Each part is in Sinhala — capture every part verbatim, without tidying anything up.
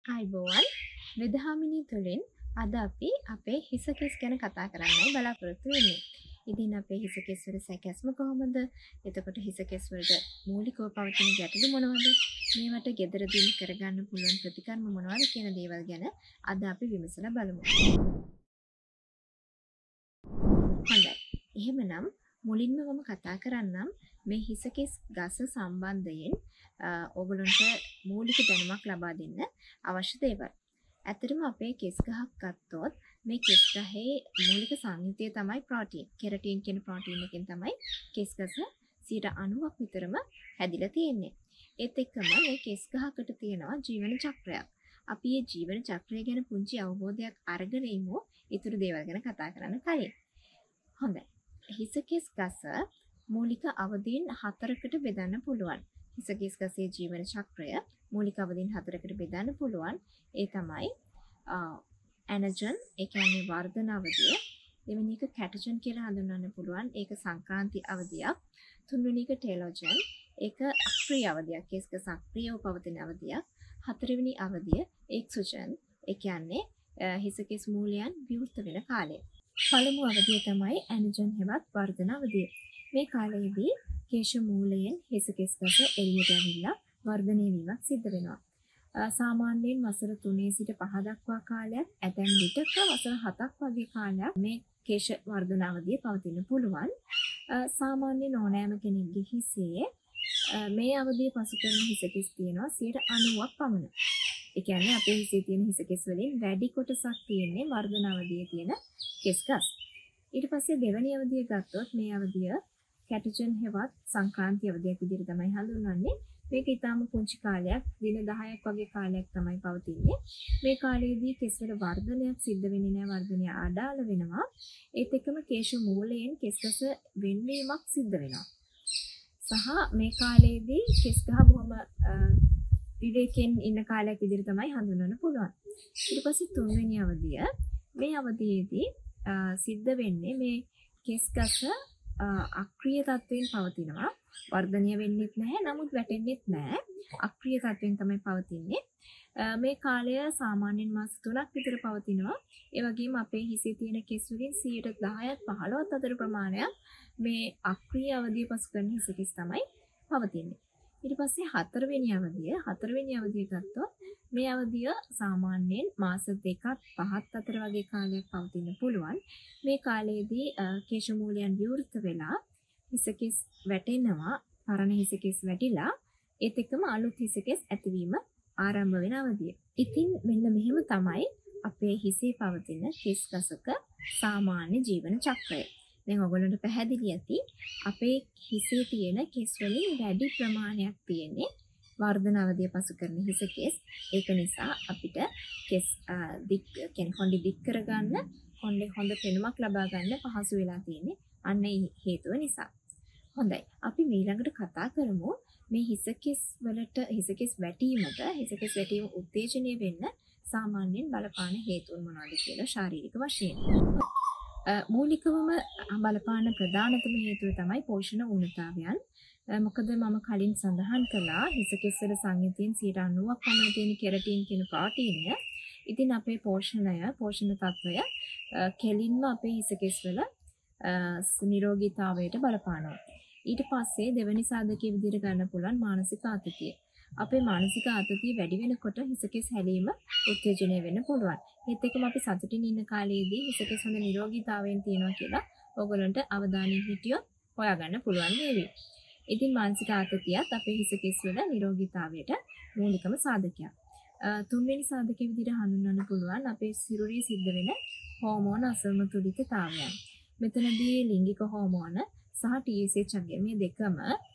අයිබෝවන් වෙදහාමිනී තුළින් අද අපි අපේ හිස කෙස් ගැන කතා කරන්නයි බලාපොරොත්තු වෙන්නේ. ඉතින් අපේ හිස කෙස් වල සැකැස්ම කොහොමද? එතකොට හිස කෙස් වලට මූලිකව පවතින ගැටලු මොනවද? මේවට ගෙදරදී කරගන්න පුළුවන් ප්‍රතිකර්ම මොනවද කියන දේවල් ගැන අද අපි විමසලා බලමු. හොඳයි. එහෙමනම් මුලින්ම මම කතා කරන්නම් මේ හිස කෙස් ගස සම්බන්ධයෙන් ඔයගොල්ලන්ට මූලික දැනුමක් ලබා දෙන්න අවශ්‍ය දේවල්. ඇත්තටම අපේ කෙස් ගහක් ගත්තොත් මේ කෙස් ගහේ මූලික සංයුතිය තමයි ප්‍රෝටීන්. කෙරටින් කියන ප්‍රෝටීන් එකෙන් තමයි කෙස් ගස සියයට අනූවක් විතරම හැදිලා තියෙන්නේ. ඒත් එක්කම මේ කෙස් ගහකට තියෙනවා ජීවන චක්‍රයක්. අපි මේ ජීවන චක්‍රය ගැන පුංචි අවබෝධයක් අරගෙන ඉමු ඊටු දේවල් ගැන කතා කරන්න කලින්. හොඳයි. හිස කෙස් ගස මූලික අවදීන් හතරකට බෙදන්න පුළුවන්. හිස කෙස් ගසේ ජීවන චක්‍රය මූලික අවදීන් හතරකට බෙදන්න පුළුවන්. ඒ තමයි ඇනජන්, ඒ කියන්නේ වර්ධන අවධිය. දෙවෙනි එක කැටජන් කියලා හඳුන්වන්න පුළුවන්. ඒක සංක්‍රාන්ති අවධියක්. තුන්වෙනි එක ටෙලොජන්. ඒක අක්‍රීය අවධියක්. කෙස් ගස අක්‍රීයව පවතින අවධියක්. හතරවෙනි අවධිය එක්සොජන්. ඒ කියන්නේ හිස කෙස් මූලයන් විවෘත වෙන කාලය. පළමු අවධිය තමයි ඇනජන් හෙවත් වර්ධන අවධිය. මේ කාලයේදී කේශ මූලයෙන් හිස කෙස් ගස එළියට ඇවිල්ලා වර්ධනය වීමක් සිද්ධ වෙනවා. සාමාන්‍යයෙන් වසර තුනේ සිට පහ දක්වා කාලයක්, ඇතැම් විටක වසර හතක් වගේ කාලයක් මේ කේශ වර්ධන අවධිය පවතින්න පුළුවන්. සාමාන්‍යයෙන් ඕනෑම කෙනෙක්ගේ හිසේ මේ අවධිය පසු කරන හිස කෙස් තියෙනවා සියයට අනූවක් පමණ. ඒ කියන්නේ අපේ හිසේ තියෙන හිස කෙස් වලින් වැඩි කොටසක් තියෙන්නේ වර්ධන අවධියේ තියෙන කෙස් ගස්. ඊට පස්සේ දෙවෙනි අවධිය ගත්තොත් මේ අවධිය කැටජන් හෙවත් සංක්‍රාන්ති අවධියක් විදිහට තමයි හඳුන්වන්නේ. මේක ඊටාම පුංචි කාලයක්, දින දහයක් වගේ කාලයක් තමයි පවතින්නේ. මේ කාලයේදී කෙස් වල වර්ධනයක් සිද්ධ වෙන්නේ නැහැ, වර්ධනය අඩාල වෙනවා. ඒත් එක්කම කේශ මූලයෙන් කෙස් ගස වෙන්වීමක් සිද්ධ වෙනවා. සහ මේ කාලයේදී කෙස් ගහ බොහොම විවේකයෙන් ඉන්න කාලයක් විදිහට තමයි හඳුන්වන්න පුළුවන්. ඊට පස්සේ තුන්වෙනි අවධිය, මේ අවධියේදී සිද්ධ වෙන්නේ මේ කෙස් ගස අක්‍රීය තත්වයෙන් පවතිනවා. වර්ධනය වෙන්නෙත් නැහැ, නමුත් වැටෙන්නෙත් නැහැ. අක්‍රීය තත්වයෙන් තමයි පවතින්නේ. මේ කාලය සාමාන්‍යයෙන් මාස තුනක් විතර පවතිනවා. ඒ වගේම අපේ හිසේ තියෙන කෙස් වලින් සියයට දහයක් පහළොවක් අතර ප්‍රමාණයක් මේ අක්‍රීය අවධිය පසු කරන හිස කෙස් තමයි පවතින්නේ. ඊට පස්සේ හතරවෙනි අවධිය, හතරවෙනි අවධිය ගත්තොත් මේ අවධිය සාමාන්‍යයෙන් මාස දෙකක් පහක් අතර වගේ කාලයක් පවතින්න පුළුවන්. මේ කාලයේදී කේශ මූලයන් විවෘත වෙලා හිස කෙස් වැටෙනවා, පරණ හිස කෙස් වැටිලා ඒත් එක්කම අලුත් හිස කෙස් ඇතිවීම ආරම්භ වෙන අවධිය. ඉතින් මෙන්න මෙහෙම තමයි අපේ හිසේ පවතින කෙස් ගසක සාමාන්‍ය ජීවන චක්‍රය. දැන් ඔයගොල්ලන්ට පැහැදිලි ඇති අපේ හිසේ තියෙන කෙස් වලින් වැඩි ප්‍රමාණයක් තියෙන්නේ වර්ධන අවධිය පසු කරන හිස කෙස්. ඒක නිසා අපිට කෙස් දික් කියන්නේ කොණ්ඩේ දික් කරගන්න, කොණ්ඩේ හොඳ පෙනුමක් ලබා ගන්න පහසු වෙලා තියෙන්නේ අන්න ඒ හේතුව නිසා. හොඳයි. අපි ඊළඟට කතා කරමු මේ හිස කෙස් වලට හිස කෙස් වැටීමට, හිස කෙස් වැටීම උත්තේජනය වෙන්න සාමාන්‍යයෙන් බලපාන හේතුන් මොනවද කියලා ශාරීරික වශයෙන්. මූලිකවම බලපාන ප්‍රධානතම හේතුව තමයි පෝෂණ ඌනතාවයන්. මොකද මම කලින් සඳහන් කළා හිස කෙස් වල සංයුතියෙන් සියයට අනූවක් පමණ තියෙන කෙරටින් කියන ප්‍රෝටීනය. ඉතින් අපේ පෝෂණය, පෝෂණ තත්වය කෙලින්ම අපේ හිස කෙස් වල නිරෝගීතාවයට බලපානවා. ඊට පස්සේ දෙවෙනි සාධකයේ විදිහට ගන්න පුළුවන් මානසික ආතතිය. අපේ මානසික ආතතිය වැඩි වෙනකොට හිස කෙස් හැලීම උත්තේජනය වෙන්න පුළුවන්. ඒත් එක්කම අපි සතුටින් ඉන්න කාලයේදී හිස කෙස් හොඳ නිරෝගීතාවයෙන් තියෙනවා කියලා ඕගොල්ලන්ට අවධානයෙන් හිටියොත් හොයාගන්න පුළුවන් වේවි. ඉතින් මානසික ආතතියත් අපේ හිස කෙස් වල නිරෝගීතාවයට මූලිකම සාධකයක්. තුන්වෙනි සාධකයේ විදිහට හඳුන්වන්න පුළුවන් අපේ සිරුරේ සිද්ධ වෙන හෝමෝන අසමතුලිතතාවයන්. මෙතනදී ලිංගික හෝමෝන සහ ටී එස් එච් අගය මේ දෙකම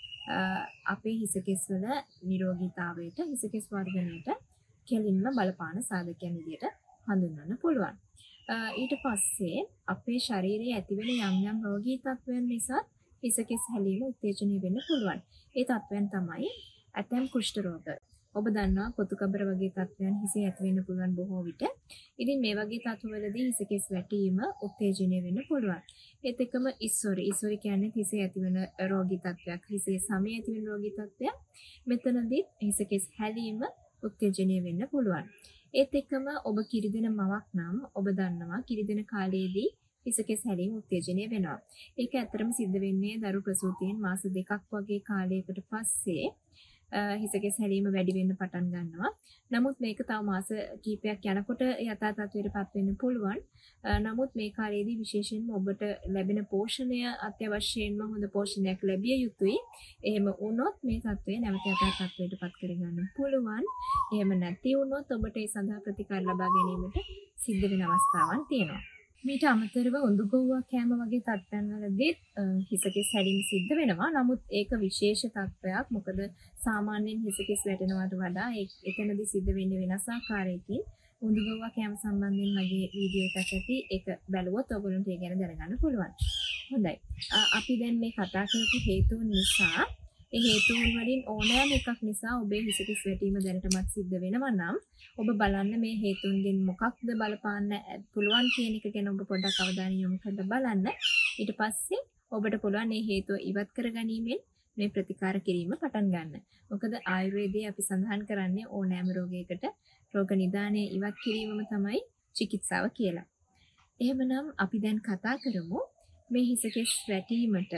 අපේ හිස කෙස් වල නිරෝගීතාවයට, හිස කෙස් වර්ධනයට කෙලින්ම බලපාන සාධකයන් විදිහට හඳුන්වන්න පුළුවන්. ඊට පස්සේ අපේ ශරීරයේ ඇතිවෙන යම් යම් රෝගී තත්ත්වයන් නිසා හිස කෙස් හැලීම උත්තේජනය වෙන්න පුළුවන්. ඒ තත්ත්වයන් තමයි ඇතැම් කුෂ්ඨ රෝග. ඔබ දන්නවා කොතුකබර වගේ තත්ත්වයන් හිසේ ඇති වෙන්න පුළුවන් බොහෝ විට. ඉතින් මේ වගේ තත්ත්වවලදී හිස කෙස් වැටීම උත්තේජනය වෙන්න පුළුවන්. ඒත් එක්කම ඉස්සොරි, ඉස්සොරි කියන්නේ හිසේ ඇතිවන රෝගී තත්ත්වයක්, හිසේ සමේ ඇතිවන රෝගී තත්ත්වයක්. මෙතනදී හිස කෙස් හැලීම උත්තේජනය වෙන්න පුළුවන්. ඒත් එක්කම ඔබ කිරිදෙන මවක් නම් ඔබ දන්නවා කිරිදෙන කාලයේදී හිසකෙස් හැලීම උත්තේජනය වෙනවා. ඒක ඇත්තටම සිද්ධ වෙන්නේ දරු ප්‍රසූතියෙන් මාස දෙකක් වගේ කාලයකට පස්සේ හිසකෙස් හැලීම වැඩි වෙන්න පටන් ගන්නවා. නමුත් මේක තව මාස කිහිපයක් යනකොට යථා තත්ත්වයටපත් වෙන්න පුළුවන්. නමුත් මේ කාලයේදී විශේෂයෙන්ම ඔබට ලැබෙන පෝෂණය අත්‍යවශ්‍යයෙන්ම හොඳ පෝෂණයක් ලැබිය යුතුයි. එහෙම වුණොත් මේ තත්ත්වය නැවත යථා තත්ත්වයටපත් කරගන්න පුළුවන්. එහෙම නැති වුණොත් ඔබට ඒ සඳහා ප්‍රතිකාර ලබා ගැනීමට සිද්ධ වෙන අවස්ථාවන් තියෙනවා. මීට අමතරව උඳුගොව්වක් කෑම වගේ තත්ත්වයන්වලදී හිසකෙස් හැලීම සිද්ධ වෙනවා. නමුත් ඒක විශේෂ තත්ත්වයක්. මොකද සාමාන්‍යයෙන් හිසකෙස් වැටෙනවට වඩා එතනදී සිද්ධ වෙන්නේ වෙනස් ආකාරයකින්. උඳුගොව්වක් කෑම සම්බන්ධයෙන් මගේ වීඩියෝ එකක් ඇති. ඒක බැලුවොත් ඔයගොල්ලන්ට ඒ ගැන දැනගන්න පුළුවන්. හොඳයි. අපි දැන් මේ කතා කරපු හේතුන් නිසා ඒ හේතුන් වලින් ඕනෑම එකක් නිසා ඔබේ හිසකෙස් වැටීම දැනටමත් සිද්ධ වෙනවා නම් ඔබ බලන්න මේ හේතුන්ගෙන් මොකක්ද බලපාන්න පුළුවන් කියන එක ගැන ඔබ පොඩ්ඩක් අවධානය යොමු කරලා බලන්න. ඊට පස්සේ ඔබට පුළුවන් මේ හේතුව ඉවත් කරගැනීමෙන් මේ ප්‍රතිකාර කිරීම පටන් ගන්න. මොකද ආයුර්වේදයේ අපි සඳහන් කරන්නේ ඕනෑම රෝගයකට රෝග නිදානය ඉවත් කිරීමම තමයි චිකිත්සාව කියලා. එහෙමනම් අපි දැන් කතා කරමු මේ හිසකෙස් වැටීමට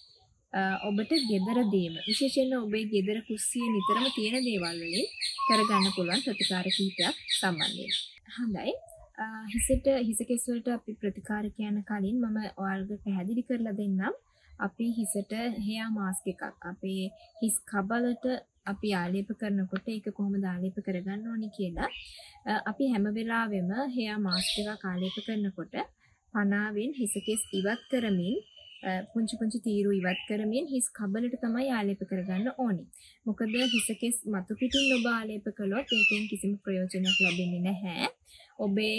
ඔබට ගෙදරදීම විශේෂයෙන්ම ඔබේ ගෙදර කුස්සියේ නිතරම තියෙන දේවල් වලින් කරගන්න පුළුවන් ප්‍රතිකාර කිහිපයක් සම්බන්ධයෙන්. හොඳයි. හිසට හිසකෙස් වලට අපි ප්‍රතිකාර කියන කලින් මම ඔයාලට පැහැදිලි කරලා දෙන්නම්. අපි හිසට හෙයා මාස්ක් එකක් අපේ හිස් කබලට අපි ආලේප කරනකොට ඒක කොහොමද ආලේප කරගන්න ඕනි කියලා අපි හැම වෙලාවෙම හෙයා මාස්ක් එකක් ආලේප කරනකොට පනාවෙන් හිසකෙස් ඉවත් කරමින් පුංචි පුංචි තීරු ඉවත් කරමින් හිස් කබලට තමයි ආලේප කරගන්න ඕනි. මොකද හිසකෙස් මතු පිටින් ඔබ ආලේප කළොත් ඒකෙන් කිසිම ප්‍රයෝජනයක් ලැබෙන්නේ නැහැ. ඔබේ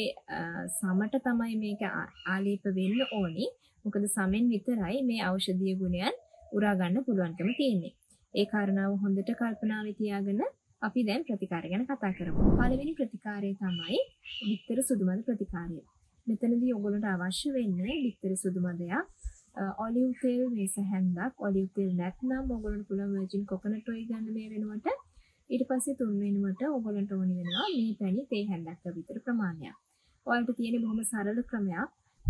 සමට තමයි මේක ආලේප වෙන්න ඕනි. මොකද සමෙන් විතරයි මේ ඖෂධීය ගුණයන් උරා ගන්න පුළුවන්කම තියෙන්නේ. ඒ කාරණාව හොඳට කල්පනාවේ තියාගෙන අපි දැන් ප්‍රතිකාර ගැන කතා කරමු. පළවෙනි ප්‍රතිකාරය තමයි බිත්තර සුදුමද ප්‍රතිකාරය. මෙතනදී ඔයගොල්ලන්ට අවශ්‍ය වෙන්නේ බිත්තර සුදුමදයක්, ඔලිව් තෙල් මේස හැන්දක්, ඔලිව් තෙල් නැත්නම් ඔයගොල්ලන්ට පුළුවන් වර්ජින් කොකනට් ඔයිල් ගන්න මේ වෙනුවට. ඊට පස්සේ තුන් වෙනුවට ඔයගොල්ලන්ට ඕනි වෙනවා මේ පැණි තේ හැන්දක් විතර ප්‍රමාණයක්. ඔයාලට තියෙන බොහොම සරල ක්‍රමයක්.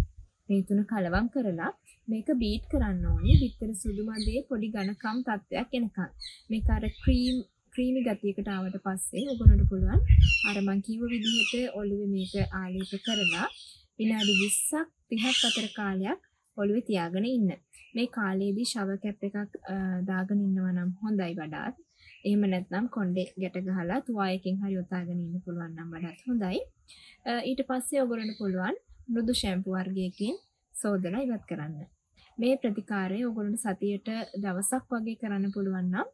මේ තුන කලවම් කරලා මේක බීට් කරන්න ඕනි. බිත්තර සුදුමදේ පොඩි ඝනකම් තත්ත්වයක් එනකන්. මේක අර ක්‍රීම් ක්‍රීමි ගතියකට ආවට පස්සේ ඔයගොල්ලන්ට පුළුවන් අර මං කිව්ව විදිහට ඔළුවේ මේක ආලේප කරලා විනාඩි විස්සක් තිහක් අතර කාලයක් ඔළුවේ තියාගෙන ඉන්න. මේ කාලයේදී ෂවර් කැප් එකක් දාගෙන ඉන්නවා නම් හොඳයි වඩාත්. එහෙම නැත්නම් කොණ්ඩේ ගැට ගහලා තුවායකින් හරි ඔතාගෙන ඉන්න පුළුවන් නම් වඩාත් හොඳයි. ඊට පස්සේ ඔයගොල්ලන්ට පුළුවන් මෘදු ෂැම්පු වර්ගයකින් සෝදලා ඉවත් කරන්න. මේ ප්‍රතිකාරය ඔයගොල්ලන්ට සතියට දවසක් වගේ කරන්න පුළුවන් නම්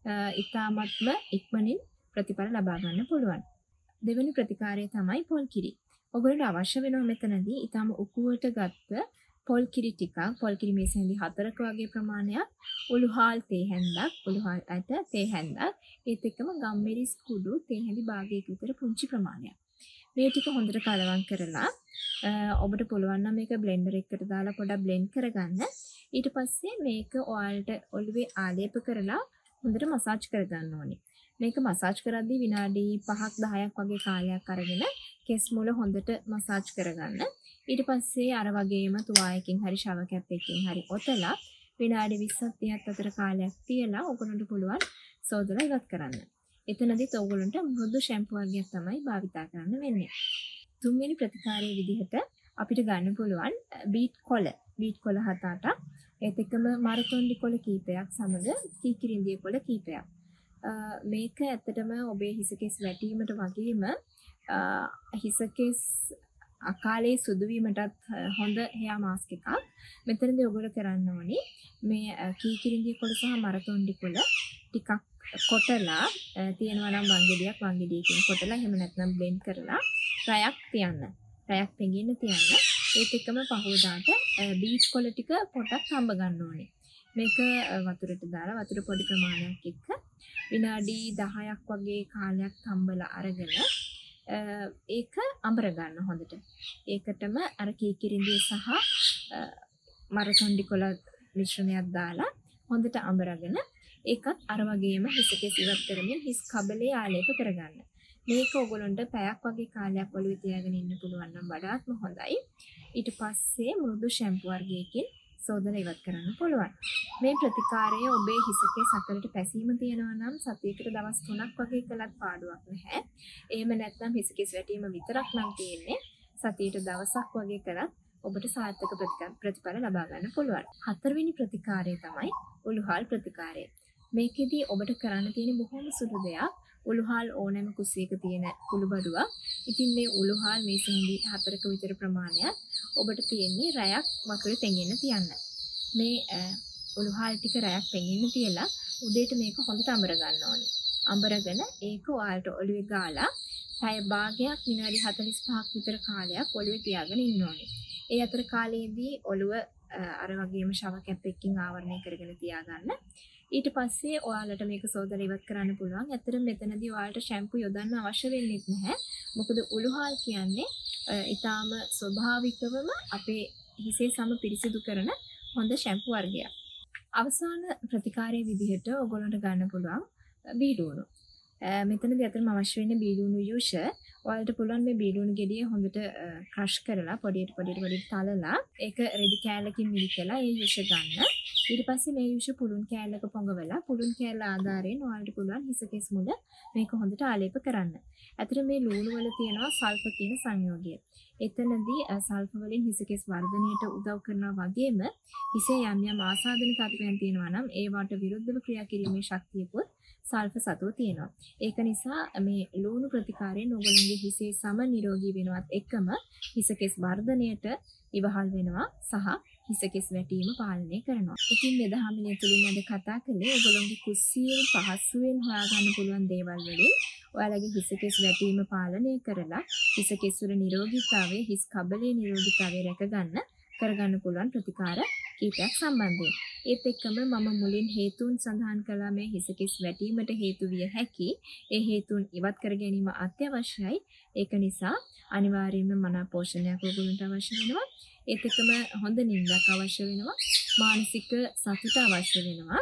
ඉතාමත්ම ඉක්මනින් ප්‍රතිඵල ලබා ගන්න පුළුවන්. දෙවෙනි ප්‍රතිකාරය තමයි පොල් කිරි. ඔයගොල්ලන්ට අවශ්‍ය වෙනවා මෙතනදී ඊටම උකුවට ගත්ත පොල් කිරි ටිකක්, පොල් කිරි මේස හැඳි හතරක වගේ ප්‍රමාණයක්, උළුහාල් තේ හැන්දක්, උළුහාල් ඇට තේ හැන්දක්, ඒත් එක්කම ගම්මිරිස් කුඩු තේ හැඳි භාගයක විතර පුංචි ප්‍රමාණයක්. මේ ටික හොඳට කලවම් කරලා ඔබට පුළුවන් නම් මේක බ්ලෙන්ඩර් එකකට දාලා පොඩක් බ්ලෙන්ඩ් කරගන්න. ඊට පස්සේ මේක ඔයාලට ඔළුවේ ආලේප කරලා හොඳට මසාජ් කරගන්න ඕනේ. මේක මසාජ් කරද්දී විනාඩි පහක් දහයක් වගේ කාලයක් අරගෙන කෙස් මුල හොඳට මසාජ් කරගන්න. ඊට පස්සේ අර වගේම තුවායකින් හරි ෂවර් කැප් එකකින් හරි ඔතලා විනාඩි විස්සක් තිහක් අතර කාලයක් තියලා ඔයගොල්ලන්ට පුළුවන් සෝදලා ඉවත් කරන්න. එතනදිත් ඔයගොල්ලන්ට මෘදු ෂැම්පු වර්ගයක් තමයි භාවිතා කරන්න වෙන්නේ. තුන්වෙනි ප්‍රතිකාරයේ විදිහට අපිට ගන්න පුළුවන් බීට් කොළ. බීට් කොළ හත අටක්, ඒත් එක්කම මරතොන්ඩි කොළ කීපයක් සමග කීකිරිඳිය කොළ කීපයක්. මේක ඇත්තටම ඔබේ හිසකෙස් වැටීමට වගේම හිසකෙස් අකාලේ සුදු වීමටත් හොඳ හෙයා මාස්ක් එකක්. මෙතනදී ඔයගොල්ලෝ කරන්න ඕනි මේ කීකිරිඳිය කොළ සහ මරතොන්ඩි කොළ ටිකක් කොටලා තියෙනවා නම් වංගෙඩියක් වංගෙඩියකින් කොටලා එහෙම නැත්නම් බ්ලෙන්ඩ් කරලා රැයක් තියන්න. රැයක් පෙඟින්න තියන්න. ඒත් එක්කම පහෝදාට බීට් කොළ ටික පොටක් හම්බ ගන්න ඕනේ. මේක වතුරට දාලා වතුර පොඩි ප්‍රමාණයක් එක්ක විනාඩි දහයක් වගේ කාලයක් හම්බලා අරගෙන ඒක අඹර ගන්න හොඳට. ඒකටම අර කීකිරිඳිය සහ මරතොන්ඩි කොළ මිශ්‍රණයක් දාලා හොඳට අඹරගෙන ඒකත් අර වගේම හිසකෙස් ඉවත් කරමින් හිස් කබලේ ආලේප කරගන්න. මේක ඔයගොල්ලන්ට පැයක් වගේ කාලයක් ඔළුවේ තියාගෙන ඉන්න පුළුවන් නම් වඩාත්ම හොඳයි. ඊට පස්සේ මෘදු ෂැම්පු වර්ගයකින් සෝදලා ඉවත් කරන්න පුළුවන්. මේ ප්‍රතිකාරය ඔබේ හිසකේ සකලට පැසීම තියෙනවා නම් සතියකට දවස් තුනක් වගේ කළත් පාඩුවක් නැහැ. එහෙම නැත්නම් හිසකේ වැටීම විතරක් නම් තියෙන්නේ සතියට දවසක් වගේ කළත් ඔබට සාර්ථක ප්‍රතිඵල ලබා ගන්න පුළුවන්. හතරවෙනි ප්‍රතිකාරය තමයි උළුහල් ප්‍රතිකාරය. මේකෙදී ඔබට කරන්න තියෙන බොහොම සුළු දෙයක්. උළුහල් ඕනෑම කුසියක තියෙන කුළුබඩුවක්. ඉතින් මේ උළුහල් මේ සෙන්ඩි හතරක විතර ප්‍රමාණයක් ඔබට තියෙන්නේ රැයක් වතුරේ පෙඟෙන්න තියන්න. මේ උළුහල් ටික රැයක් පෙඟෙන්න තියලා උදේට මේක හොඳට අඹර ගන්න ඕනේ. අඹරගෙන ඒක ඔයාලට ඔළුවේ ගාලා පැය භාගයක් විනාඩි හතළිස් පහක් විතර කාලයක් ඔළුවේ තියාගෙන ඉන්න ඕනේ. ඒ අතර කාලයේදී ඔළුව අර වගේම ෂවර් කැප් එකකින් ආවරණය කරගෙන තියාගන්න. ඊට පස්සේ ඔයාලට මේක සෝදලා ඉවත් කරන්න පුළුවන්. ඇත්තටම මෙතනදී ඔයාලට ෂැම්පු යොදන්න අවශ්‍ය වෙන්නේ නැහැ. මොකද උළුහල් කියන්නේ ඊටාම ස්වභාවිකවම අපේ හිසේ සම පිරිසිදු කරන හොඳ ෂැම්පු වර්ගයක්. අවසාන ප්‍රතිකාරයේ විදිහට ඔයගොල්ලන්ට ගන්න පුළුවන් බීඩුණු. මෙතනදී අතරම අවශ්‍ය වෙන බීඩුණු යූෂ ඔයාලට පුළුවන් මේ බීඩුණු ගෙඩිය හොඳට ක්‍රෂ් කරලා පොඩියට පොඩියට පොඩියට තලලා ඒක රෙදි කෑල්ලකින් මිරිකලා ඒ යූෂ ගන්න. ඊට පස්සේ මේ යූෂ පුළුන් කෑල්ලක පොඟවලා පුළුන් කෑල්ල ආධාරයෙන් ඔයාලට පුළුවන් හිස කෙස් මුල මේක හොඳට ආලේප කරන්න. අතට මේ ලූණු වල තියෙනවා සල්ෆර් කියන සංයෝගය. එතනදී සල්ෆර් වලින් හිස කෙස් වර්ධනයට උදව් කරනවා වගේම හිසේ යම් යම් ආසාදන තත්ත්වයන් තියෙනවා නම් ඒවට විරුද්ධව ක්‍රියා කිරීමේ ශක්තියකුත් සල්ෆර් සතුව තියෙනවා. ඒක නිසා මේ ලූණු ප්‍රතිකාරයෙන් ඔයගොල්ලන්ගේ හිසේ සම නිරෝගී වෙනවත් එකම හිස කෙස් වර්ධනයට ඉවහල් වෙනවා සහ හිස කෙස් වැටීම පාලනය කරනවා. ඉතින් වෙදහාමිනේ තුලින් අද කතා කළේ ඔයගොල්ලන්ගේ කුස්සියේ පහසුවෙන් හොයාගන්න පුළුවන් දේවල් වලින් ඔයාලගේ හිස කෙස් වැටීම පාලනය කරලා හිස කෙස් වල නිරෝගීතාවය, හිස් කබලේ නිරෝගීතාවය රැකගන්න කරගන්න පුළුවන් ප්‍රතිකාර කීපයක් සම්බන්ධයෙන්. ඒත් එක්කම මම මුලින් හේතුන් සඳහන් කළා මේ හිස කෙස් වැටීමට හේතු විය හැකි ඒ හේතුන් ඉවත් කර ගැනීම අත්‍යවශ්‍යයි. ඒක නිසා අනිවාර්යයෙන්ම මනා පෝෂණයක් ඔයගොල්ලන්ට අවශ්‍ය වෙනවා. ඒත් එක්කම හොඳ නිින්දක් අවශ්‍ය වෙනවා. මානසික සතුට අවශ්‍ය වෙනවා.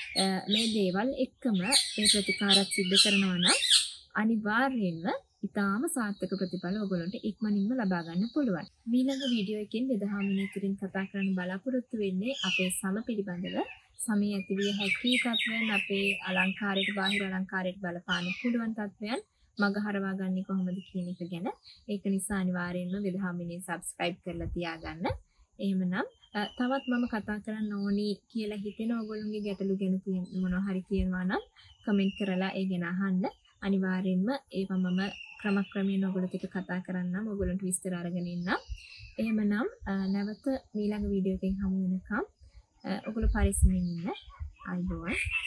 මේ දේවල් එක්කම මේ ප්‍රතිකාරات සිද්ධ කරනවා නම් අනිවාර්යයෙන්ම ඉතාම සාර්ථක ප්‍රතිඵල ඔයගොල්ලන්ට ඉක්මනින්ම ලබා ගන්න පුළුවන්. ඊළඟ වීඩියෝ එකෙන් වෙදහාමිනේ තුලින් කතා කරන්න බලාපොරොත්තු වෙන්නේ අපේ සම පිළිබඳව. සමේ ඇතිවිය හැකි තත්වයන්, අපේ අලංකාරයට බාහිර අලංකාරයට බලපාන පුළුවන් තත්වයන් මගහරවා ගන්නේ කොහොමද කියන එක ගැන. ඒක නිසා අනිවාර්යයෙන්ම වෙදහාමිනේ subscribe කරලා තියාගන්න. එහෙමනම් තවත් මම කතා කරන්න ඕනි කියලා හිතෙන ඔයගොල්ලෝගේ ගැටලු ගැන තියෙන මොනවා හරි කියනවා නම් කමෙන්ට් කරලා ඒ ගැන අහන්න. අනිවාර්යෙන්ම ඒවා මම ක්‍රමක්‍රමයෙන් ඔයගොල්ලෝ එක්ක කතා කරන්නම්. ඔයගොල්ලන්ට විස්තර අරගෙන ඉන්නම්. එහෙමනම් නැවත ඊළඟ වීඩියෝ එකකින් හමු වෙනකම් ඔයගොල්ලෝ පරිස්සමින් ඉන්න. ආයිබෝවන්.